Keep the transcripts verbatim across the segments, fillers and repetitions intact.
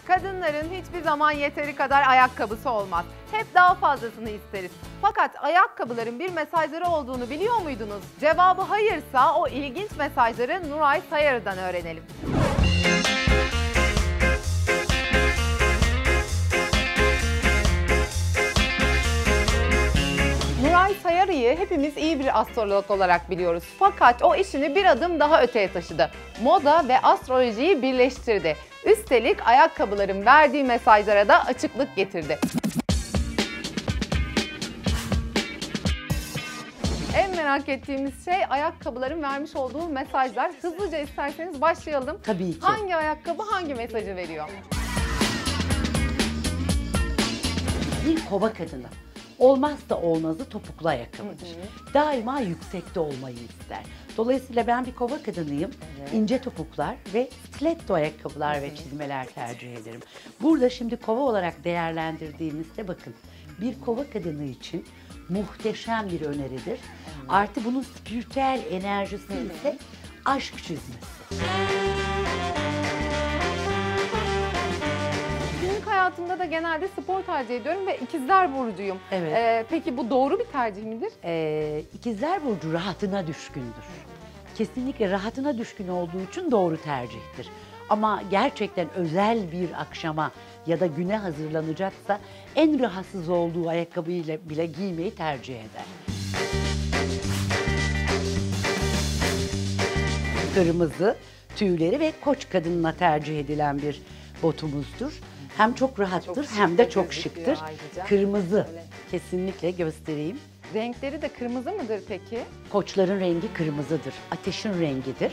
Kadınların hiçbir zaman yeteri kadar ayakkabısı olmaz. Hep daha fazlasını isteriz. Fakat ayakkabıların bir mesajları olduğunu biliyor muydunuz? Cevabı hayırsa o ilginç mesajları Nuray Sayarı'dan öğrenelim. Nuray Sayarı'yı hepimiz iyi bir astrolog olarak biliyoruz. Fakat o işini bir adım daha öteye taşıdı. Moda ve astrolojiyi birleştirdi. Üstelik ayakkabıların verdiği mesajlara da açıklık getirdi. En merak ettiğimiz şey ayakkabıların vermiş olduğu mesajlar. Hızlıca isterseniz başlayalım. Tabii ki. Hangi ayakkabı hangi mesajı veriyor? Bir kova kadını olmazsa olmazı topuklu ayakkabıdır. Hı hı. Daima yüksekte olmayı ister. Dolayısıyla ben bir kova kadınıyım. Evet. İnce topuklar ve stiletto ayakkabılar, hı hı, ve çizmeler tercih ederim. Burada şimdi kova olarak değerlendirdiğimizde bakın, bir kova kadını için muhteşem bir öneridir. Hı hı. Artı bunun spiritüel enerjisi, hı hı, ise aşk çizmesi. Hayatımda da genelde spor tercih ediyorum ve ikizler burcuyum. Evet. Ee, peki bu doğru bir tercih midir? Ee, ikizler burcu rahatına düşkündür. Kesinlikle rahatına düşkün olduğu için doğru tercihtir. Ama gerçekten özel bir akşama ya da güne hazırlanacaksa en rahatsız olduğu ayakkabıyla bile giymeyi tercih eder. Kırmızı, tüyleri ve koç kadınına tercih edilen bir botumuzdur. Hem çok rahattır, çok hem de çok şıktır. Ayrıca. Kırmızı, öyle, kesinlikle göstereyim. Renkleri de kırmızı mıdır peki? Koçların rengi kırmızıdır, ateşin rengidir.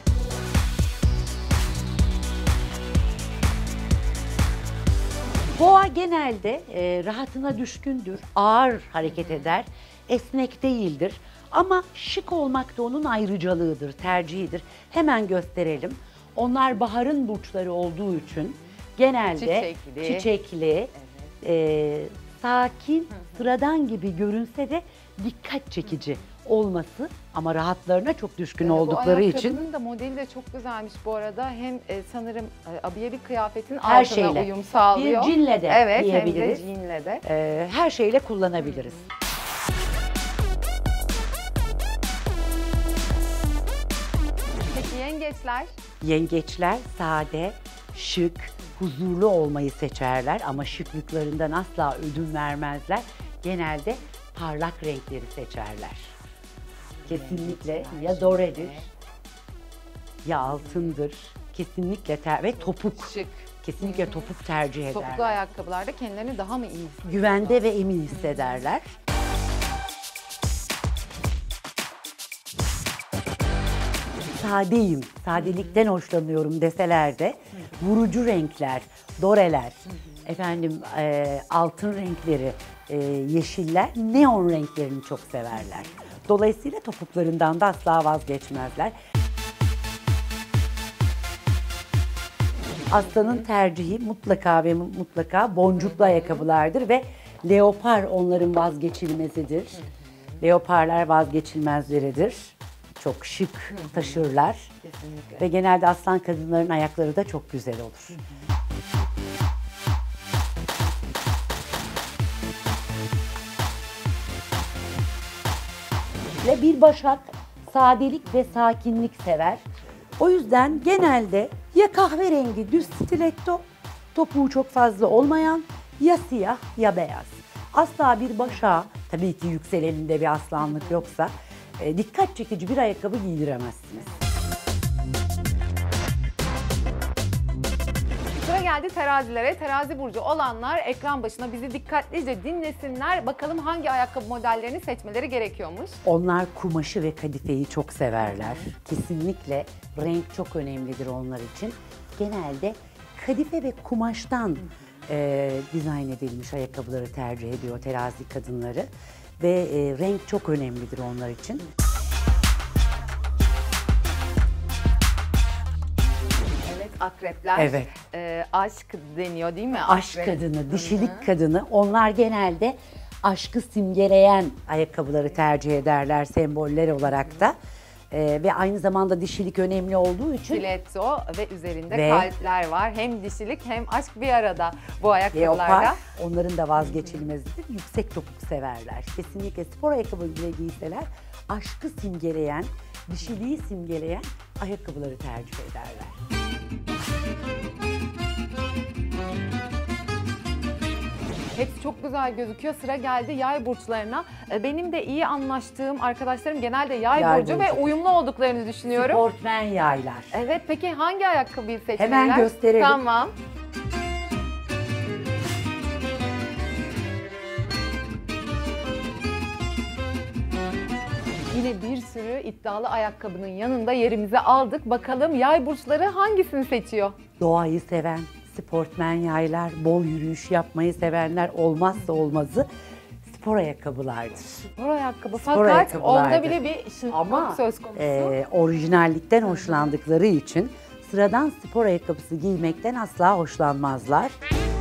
Boğa genelde e, rahatına düşkündür, ağır hareket eder, esnek değildir. Ama şık olmak da onun ayrıcalığıdır, tercihidir. Hemen gösterelim. Onlar baharın burçları olduğu için genelde çiçekli, çiçekli, evet, e, sakin, hı hı, sıradan gibi görünse de dikkat çekici olması ama rahatlarına çok düşkün evet, oldukları için. Bu ayakkabının da modeli de çok güzelmiş bu arada. Hem e, sanırım e, abiye bir kıyafetin her altına şeyle uyum sağlıyor. Bir jeanle de evet, giyebiliriz. Hem de jeanle de. E, her şeyle kullanabiliriz. Hı hı. Peki yengeçler? Yengeçler sade, şık, huzurlu olmayı seçerler ama şıklıklarından asla ödün vermezler. Genelde parlak renkleri seçerler. Kesinlikle ya doredir ya altındır. Kesinlikle ter ve topuk. Şık. Kesinlikle, hı-hı, topuk tercih ederler. Topuklu ayakkabılarda kendilerini daha mı iyi hissediyorlar? Güvende ve emin hissederler. Sadeyim, sadelikten hoşlanıyorum deseler de vurucu renkler, doreler, efendim e, altın renkleri, e, yeşiller, neon renklerini çok severler. Dolayısıyla topuklarından da asla vazgeçmezler. Aslanın tercihi mutlaka ve mutlaka boncuklu ayakkabılardır ve leopar onların vazgeçilmezidir. Leoparlar vazgeçilmezleridir. Çok şık, hı hı, taşırlar. Kesinlikle. Ve genelde aslan kadınların ayakları da çok güzel olur. Hı hı. Ve bir başak sadelik ve sakinlik sever. O yüzden genelde ya kahverengi düz stiletto, topuğu çok fazla olmayan, ya siyah ya beyaz. Asla bir başağa, tabii ki yükseleninde bir aslanlık yoksa, E, dikkat çekici bir ayakkabı giydiremezsiniz. Sıra geldi terazilere. Terazi burcu olanlar ekran başına bizi dikkatlice dinlesinler. Bakalım hangi ayakkabı modellerini seçmeleri gerekiyormuş. Onlar kumaşı ve kadifeyi çok severler. Kesinlikle renk çok önemlidir onlar için. Genelde kadife ve kumaştan e, dizayn edilmiş ayakkabıları tercih ediyor terazi kadınları. Ve e, renk çok önemlidir onlar için. Evet, akrepler. Evet. E, aşk deniyor değil mi? Aşk Akrep kadını, dişilik, hı-hı, kadını. Onlar genelde aşkı simgeleyen ayakkabıları tercih ederler semboller olarak da. Ee, ve aynı zamanda dişilik önemli olduğu için Stiletto ve üzerinde Ve- kalpler var. Hem dişilik hem aşk bir arada bu ayakkabılarda. leopar onların da vazgeçilmezidir. Yüksek topuk severler. Kesinlikle spor ayakkabı bile giyseler aşkı simgeleyen, dişiliği simgeleyen ayakkabıları tercih ederler. Hepsi çok güzel gözüküyor. Sıra geldi yay burçlarına. Ee, Benim de iyi anlaştığım arkadaşlarım genelde yay, Yay burcu, burcu. ve uyumlu olduklarını düşünüyorum. Sportmen yaylar. Evet, peki hangi ayakkabıyı seçmeliler? Hemen gösterelim. Tamam. Yine bir sürü iddialı ayakkabının yanında yerimizi aldık. Bakalım yay burçları hangisini seçiyor? Doğayı seven, sportmen yaylar, bol yürüyüş yapmayı sevenler olmazsa olmazı spor ayakkabılardır. Spor ayakkabı. Spor Fakat ayakkabılardır. onda bile bir şıklık Ama söz konusu. e, orijinallikten hoşlandıkları için sıradan spor ayakkabısı giymekten asla hoşlanmazlar.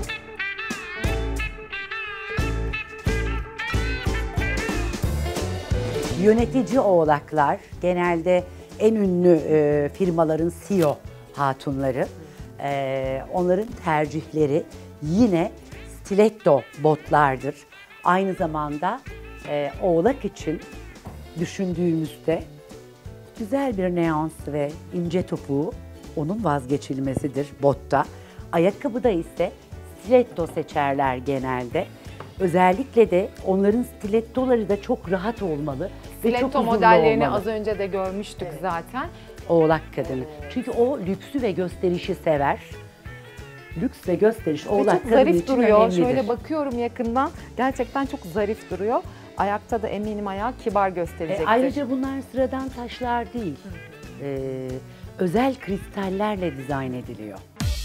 Yönetici oğlaklar genelde en ünlü e, firmaların C E O hatunları. E, onların tercihleri yine stiletto botlardır. Aynı zamanda e, oğlak için düşündüğümüzde güzel bir neons ve ince topuğu onun vazgeçilmesidir botta. Ayakkabıda ise stiletto seçerler genelde. Özellikle de onların stilettoları da çok rahat olmalı ve çok Stiletto huzurlu modellerini olmalı. az önce de görmüştük zaten. Oğlak kadını. Çünkü o lüksü ve gösterişi sever. Lüks ve gösteriş Ve oğlak çok kadını zarif için duruyor. önemlidir. Şöyle bakıyorum yakından. Gerçekten çok zarif duruyor. Ayakta da eminim ayağı kibar E, gösterecektir. ayrıca bunlar sıradan taşlar değil. E, özel kristallerle dizayn ediliyor.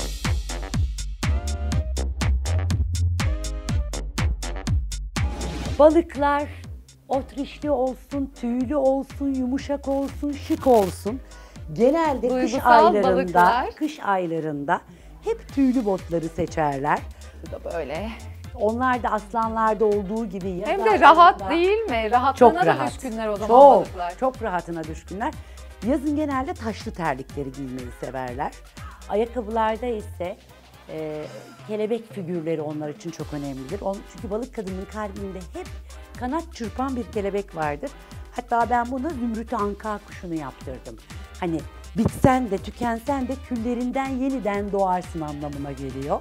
Balıklar otrişli olsun, tüylü olsun, yumuşak olsun, şık olsun. Genelde kış Duygusal aylarında, balıklar. kış aylarında hep tüylü botları seçerler. Bu da böyle. Onlar da aslanlarda olduğu gibi yaz Hem de rahat aylarında değil mi? Rahatlığına çok da rahat. düşkünler o zaman çok, balıklar. Çok rahatına düşkünler. Yazın genelde taşlı terlikleri giymeyi severler. Ayakkabılarda ise e, kelebek figürleri onlar için çok önemlidir. On, çünkü balık kadının kalbinde hep kanat çırpan bir kelebek vardır. Hatta ben buna zümrüt anka kuşunu yaptırdım. Hani bitsen de tükensen de küllerinden yeniden doğarsın anlamına geliyor.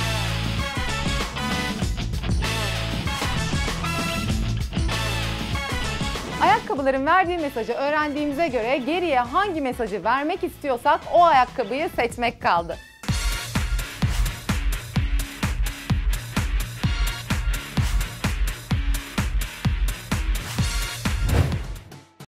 Ayakkabıların verdiği mesajı öğrendiğimize göre geriye hangi mesajı vermek istiyorsak o ayakkabıyı seçmek kaldı.